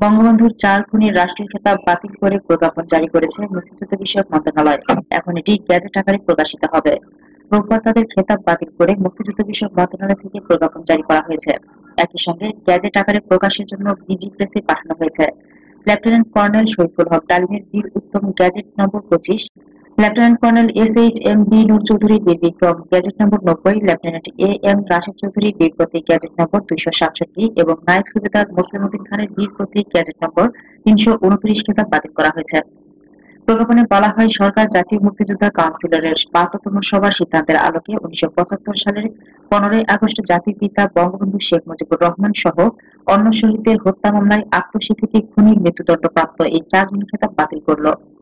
বঙ্গবন্ধুর ৪ খুনির রাষ্ট্রীয় খেতাব বাতিল করে প্রজ্ঞাপন জারি করেছে মুক্তিযুদ্ধ বিষয়ক মন্ত্রণালয়। এখন এটি গেজেট আকারে প্রকাশিত হবে। রোববার তাদের খেতাব বাতিল করে মুক্তিযুদ্ধ বিষয়ক মন্ত্রণালয় থেকে প্রজ্ঞাপন জারি করা হয়েছে। একই সঙ্গে গেজেট আকারে প্রকাশের জন্য বিজি প্রেসে পাঠানো হয়েছে। লেফটেন্যান্ট কর্নেল শরীফুল হক ডালিমের বীর উত্তম gazette number ২৫, lieutenant colonel SHM B Noor Chowdhury বীর বিক্রম gazette number ৯০, lieutenant AM Rashed Chowdhury বীর প্রতীক গেজেট নম্বর ২৬৭ এবং নায়েব সুবেদার মোসলেম উদ্দিন খানের বীর প্রতীক গেজেট নম্বর ৩২৯ খেতাব বাতিল করা হয়েছে। প্রজ্ঞাপনে বলা হয়, সরকার জাতীয় মুক্তিযোদ্ধা কাউন্সিলের ৭২তম সভার সিদ্ধান্তের আলোকে ১৯৭৫ সালের ১৫ই আগস্ট জাতির পিতা বঙ্গবন্ধু শেখ মুজিবুর রহমান সহ অন্য শহীদদের হত্যা মামলায় আত্মস্বীকৃতি খুনির মৃত্যুদণ্ডপ্রাপ্ত এই ৪ জনের খেতাব বাতিল করল।